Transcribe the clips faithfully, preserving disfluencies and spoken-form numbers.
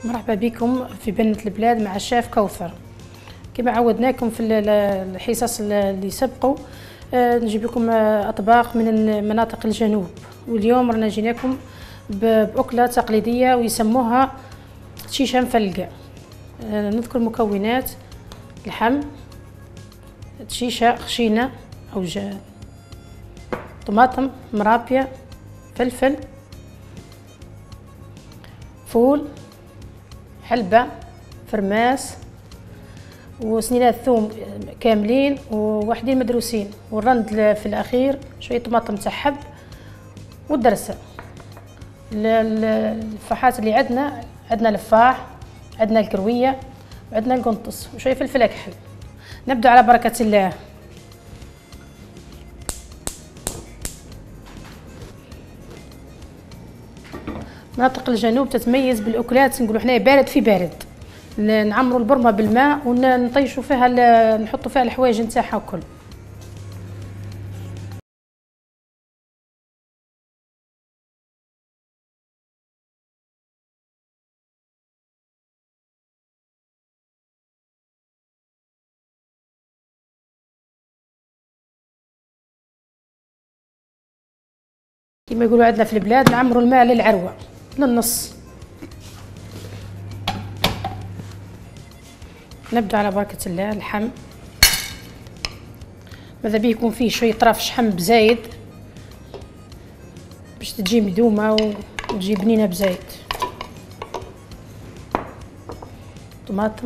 مرحبا بكم في بنة البلاد مع الشيف كوثر. كما عودناكم في الحصص اللي سبقوا نجيب لكم اطباق من مناطق الجنوب، واليوم رانا جيناكم باكله تقليديه ويسموها تشيشه مفلقه. نذكر المكونات: اللحم، تشيشه خشينه او جا طماطم مرابيه، فلفل، فول، حلبة، فرماس، وسنينات ثوم كاملين وواحدين مدروسين، والرند في الاخير شويه طماطم تحب والدرسه. الفاحات اللي عندنا عندنا لفاح، عندنا الكرويه، وعندنا القنطس، وشويه فلفل اكحل. نبدا على بركه الله. مناطق الجنوب تتميز بالاكلات نقولوا حنايا بارد في بارد. نعمروا البرمه بالماء ونطيشوا فيها، نحطوا فيها الحوايج نتاعها وكل. كما يقولوا عندنا في البلاد نعمروا الماء للعروه للنص. نبدا على بركه الله. اللحم ماذا بيه يكون فيه شويه طرف شحم بزايد باش تجي مدومه وتجي بنينه بزايد. طماطم،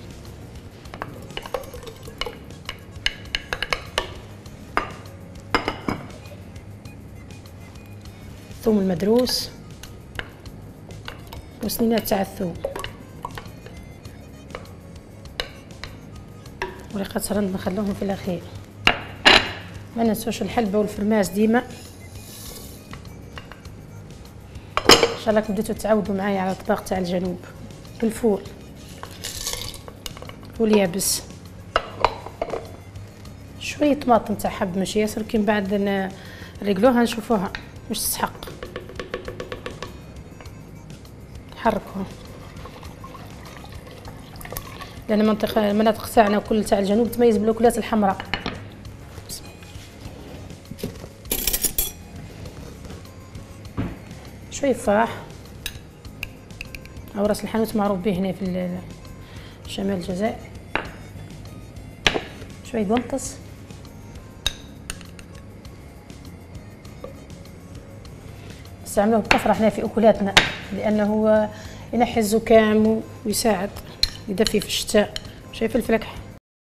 ثوم المدروس، وسنينات تاع الثوم، وريقة رند نخلوهم في الاخير. ما ننسوش الحلبة والفرماس ديما. ان شاء الله بديتوا تعودوا معايا على الطباق تاع الجنوب. والفول، فول يابس، شويه طماطم تاع حب ماشي ياسر، كي من بعد نريقلوها نشوفوها واش تسحق. نحركوها لان المنطقه المناطق تاعنا كل تاع الجنوب تميز بالاكلات الحمراء. شويه فاح او راس الحانوت معروف به هنا في شمال الجزائر، شويه قنطس، نستعملوه بكثره هنا في اكلاتنا لانه ينحي الزكام ويساعد يدفي في الشتاء. شويه فلفل اكحل.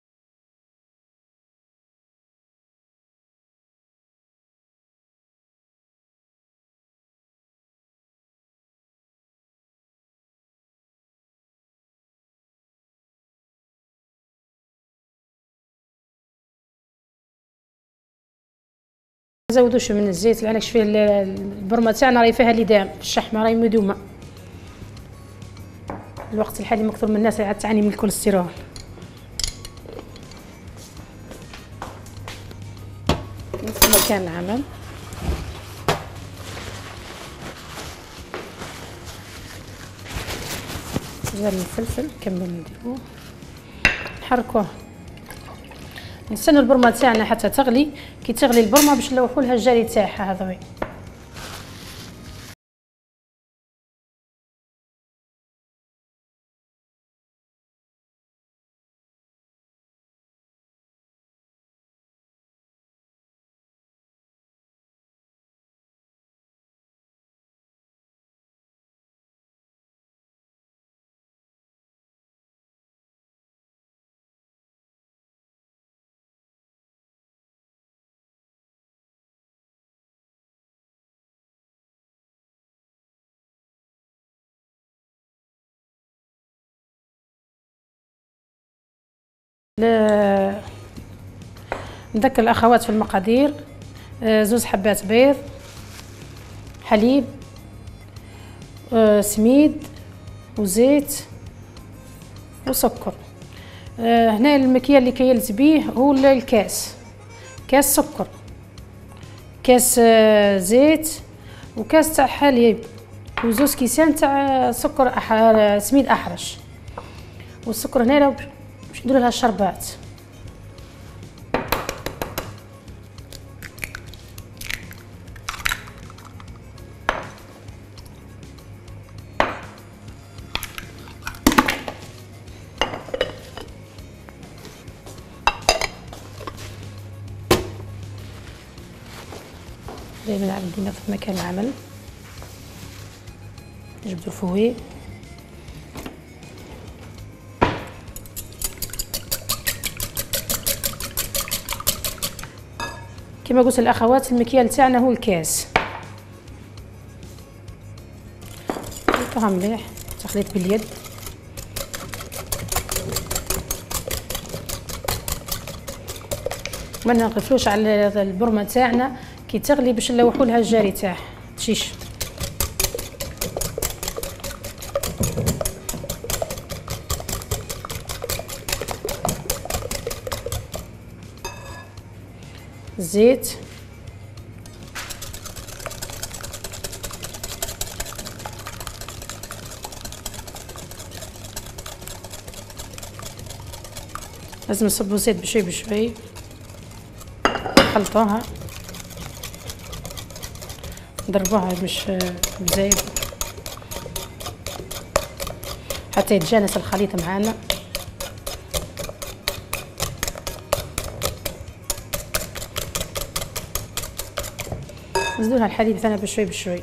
نزودوش من الزيت لعلك شويه البرمه تاعنا راهي فيها لدام، الشحمه راهي مدومه. الوقت الحالي مكثر من الناس راهي تعاني من الكوليسترول. نفس مكان العمل. زر الفلفل كمل نديروه، نحركوه، نستنوا البرمه تاعنا حتى تغلي. كي تغلي البرمه باش نلوحوا لها الجاري تاعها هذا وي. نذكر الاخوات في المقادير: زوز حبات بيض، حليب، سميد، وزيت، وسكر. هنا المكيال اللي كيلز بيه هو الكاس، كاس سكر، كاس زيت، وكاس تاع حليب. وزوز كيسان تاع سكر أح... سميد احرش. والسكر هنا باش ندير لها الشربات. دائما عندنا في مكان العمل نجبدو الفوي. كما قلت الاخوات المكيال تاعنا هو الكاس. نحطوها مليح تخليط باليد. ما نغفلوش على البرمه تاعنا كي تغلي باش نلوحوا لها الجاري تاعها تشيش. الزيت لازم نصبوا الزيت بشوي بشوي نخلطوها نضربوها مش بزايد حتى يتجانس الخليط معانا. نزيدولها الحليب ثاني بشوي بشوي.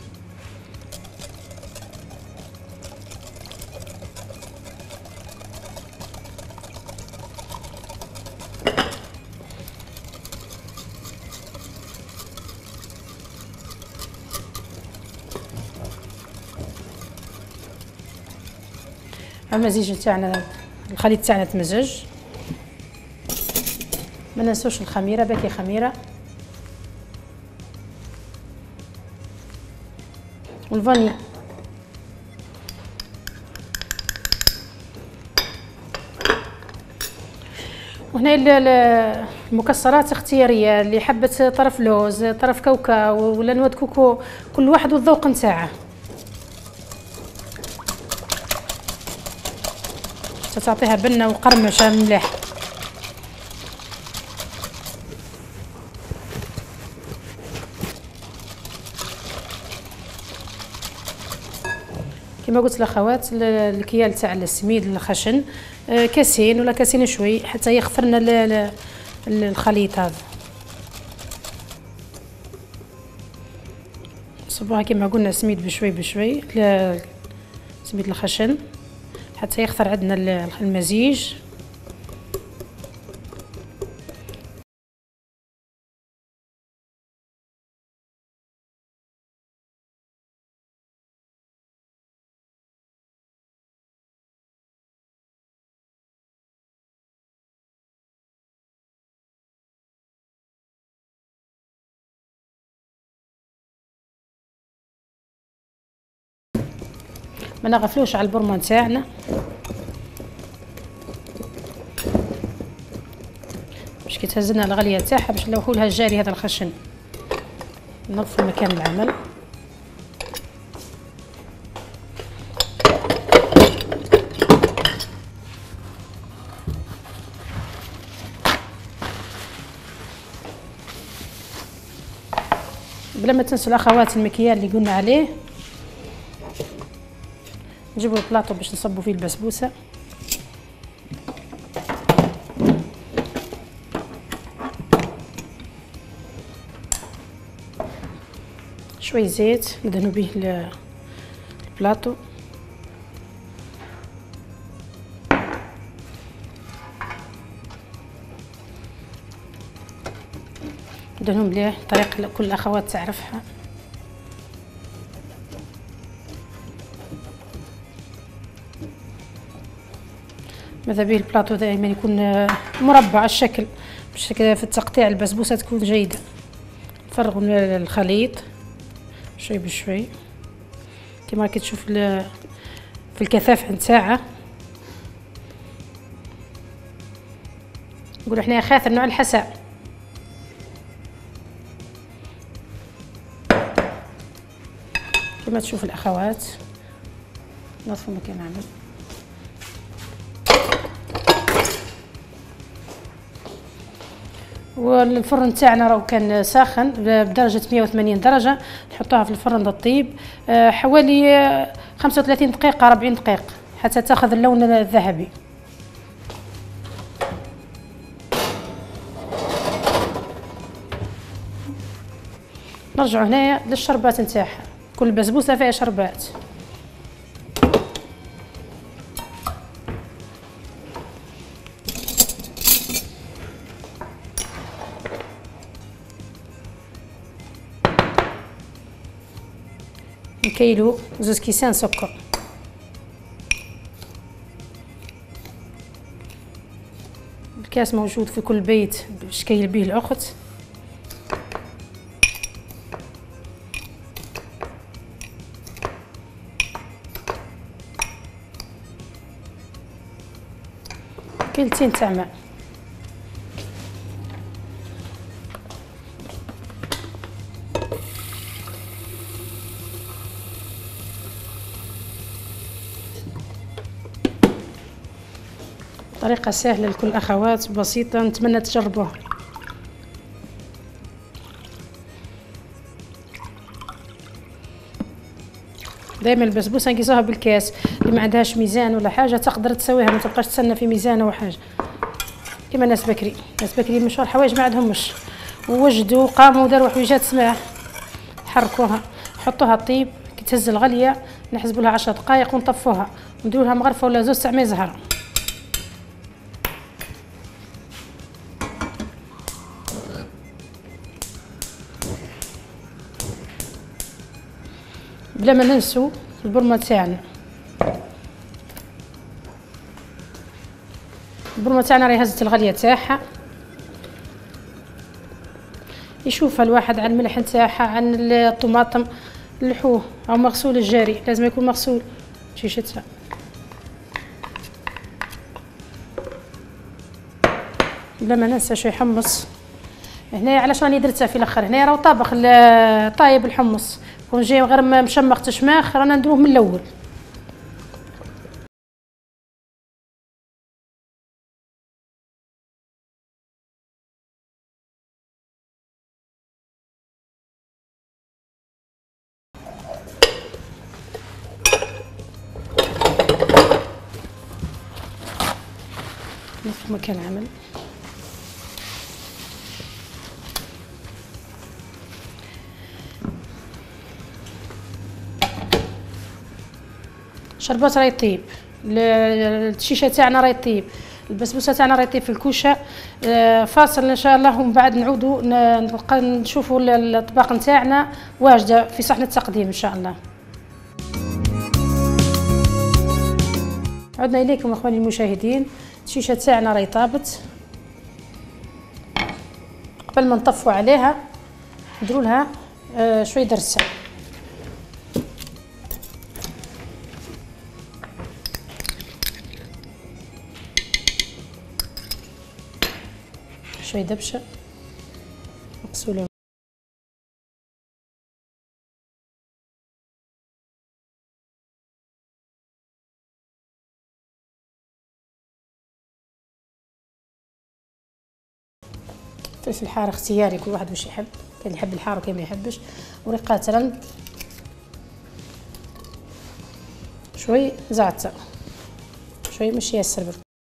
المزيج تاعنا الخليط تاعنا تمزج. ما ننسوش الخميره، باكي خميره والفاني. وهنا المكسرات اختياريه، اللي حبت طرف لوز طرف كاوكاو ولا نواد كوكو، كل واحد والذوق نتاعه. تعطيها بنه وقرمشه مليح. كما قلت الاخوات الكيال تاع السميد الخشن كاسين ولا كاسين شوي حتى يخفر لنا الخليط هذا. نصبوها كما قلنا سميد بشوي بشوي، سميد الخشن حتى يخفر عندنا المزيج. ما نغفلوش على البرمه تاعنا باش كي تهزلنا الغليه تاعها باش نلوحوا لها الجاري هذا الخشن. نظف مكان العمل. بلا ما تنسوا الاخوات المكيال اللي قلنا عليه. نجيبوا البلاطو باش نصبوا فيه البسبوسه. شوي زيت ندهنوا به البلاطو. ندهنوا مليح طريقه كل الاخوات تعرفها. ماذا به البلاطو دائما يكون مربع الشكل باش في التقطيع البسبوسه تكون جيده. نفرغوا الخليط شوي بشوي كما راكي تشوف في الكثافه نتاعها. نقولوا حنايا خاطر نوع الحساء. كما كما تشوف الاخوات نظفوا ما كنعمل. والفرن تاعنا راه كان ساخن بدرجه مية وثمانين درجه، نحطوها في الفرن للطيب حوالي خمسة وثلاثين دقيقه أربعين دقيقه حتى تاخذ اللون الذهبي. نرجعوا هنايا للشربات نتاعها، كل بسبوسه فيها شربات. نكيلو زوز كيسان سكر. الكاس موجود في كل بيت باش كيل به الاخت. كيلتين تاع ماء. طريقة سهلة لكل الأخوات، بسيطة، نتمنى تجربوها. دائما البسبوسة نقيسوها بالكاس، اللي ما عندهاش ميزان ولا حاجة تقدر تسويها، ما تبقاش تستنى في ميزان أو حاجة كما ناس بكري. ناس بكري مشوا الحوايج ما عندهمش، ووجدوا قاموا داروا حويجات سماح، حركوها حطوها طيب كي تهز الغلية، نحسبوا لها عشر دقائق ونطفوها ونديروا لها مغرفة ولا زوج ساع ما يزهر. بلا ما ننسوا البرمه تاعنا. البرمه تاعنا راهي هزت الغليه تاعها، يشوفها الواحد على الملح نتاعها، عن الطماطم لحوه او مغسول الجاري، لازم يكون مغسول شيشتها. بلا ما ننسى شويه حمص. هنا علاش راني درتها في الاخر، هنا راه طابخ طايب الحمص، كون جاي غير مشمخ تشماخ رانا نديروه من الاول. نفس ما كنعمل. الشربات راهي طيب، الشيشه تاعنا راهي طيب، البسبوسه تاعنا راهي طيب في الكوشه. فاصل ان شاء الله ومن بعد نعودوا نبقى نشوفوا الطباق نتاعنا واجده في صحن التقديم ان شاء الله. عدنا اليكم اخواني المشاهدين، الشيشه تاعنا راهي طابت. قبل ما نطفوا عليها نديروا لها شويه درسه. شويه دبشه مغسوله. فلفل حار اختياري، كل واحد واش يحب، كاين اللي يحب الحار وكاين ما يحبش. وريقات رند، شوي زعتر، شوي مش ياسر برك.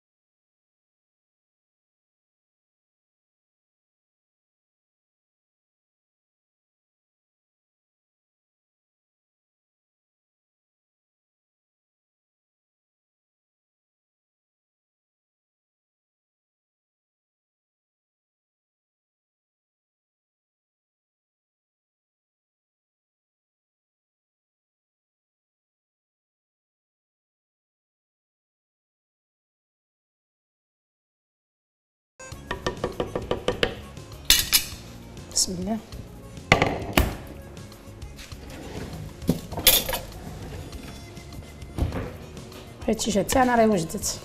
بسم الله. هاد الشيشه تاعنا راهي وجدت.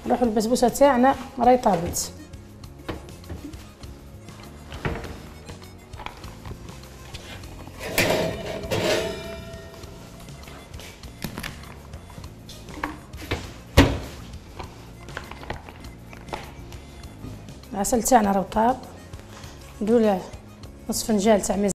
نروحوا البسبوسه تاعنا راهي طابت. العسل تاعنا راه طاب. نديرو له نصف فنجان تاع ماء.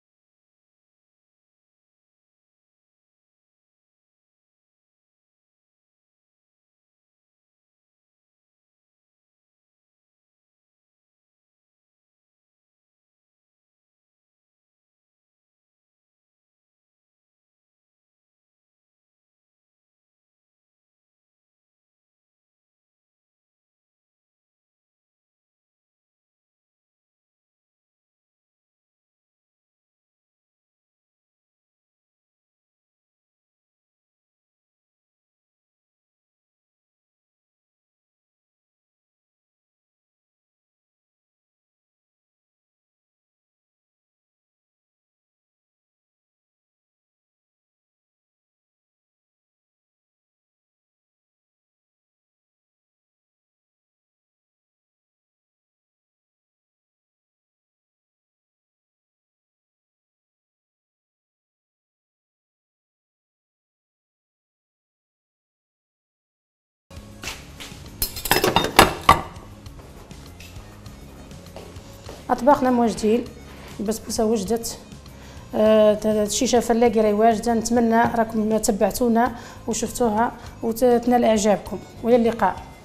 اطباقنا موجدين، البسبوسه وجدت، آه الشيشه فلاقي راهي واجده. نتمنى راكم تبعتونا وشفتوها وتنال اعجابكم، والى اللقاء.